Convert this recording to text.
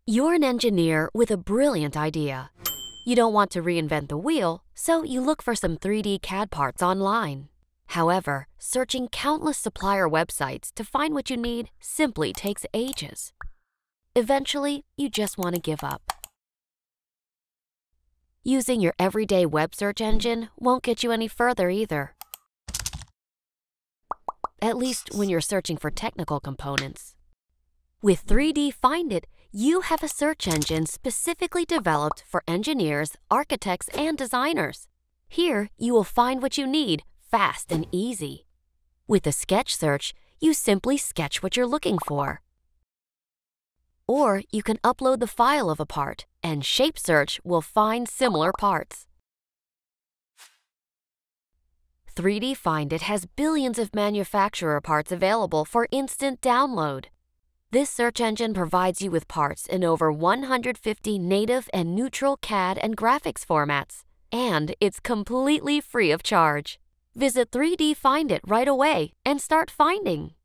You're an engineer with a brilliant idea. You don't want to reinvent the wheel, so you look for some 3D CAD parts online. However, searching countless supplier websites to find what you need simply takes ages. Eventually, you just want to give up. Using your everyday web search engine won't get you any further either. At least when you're searching for technical components. With 3D Find It, you have a search engine specifically developed for engineers, architects, and designers. Here, you will find what you need fast and easy. With the Sketch Search, you simply sketch what you're looking for. Or you can upload the file of a part, and Shape Search will find similar parts. 3D Find It has billions of manufacturer parts available for instant download. This search engine provides you with parts in over 150 native and neutral CAD and graphics formats, and it's completely free of charge. Visit 3D Find It right away and start finding.